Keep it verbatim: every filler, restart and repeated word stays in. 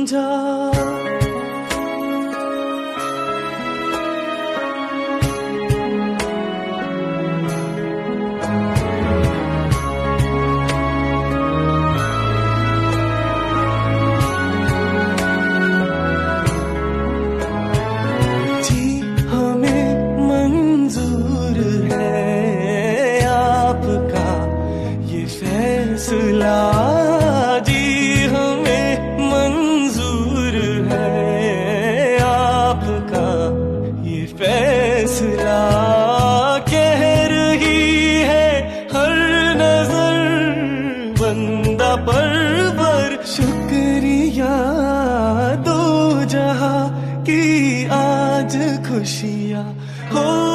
समझा। जी हमें मंजूर है आपका ये फैसला, जी हमें मंजूर है आपका ये फैसला। कह रही है हर नजर बंदा परवर, शुक्रिया दो जहां की आज खुशियाँ हो।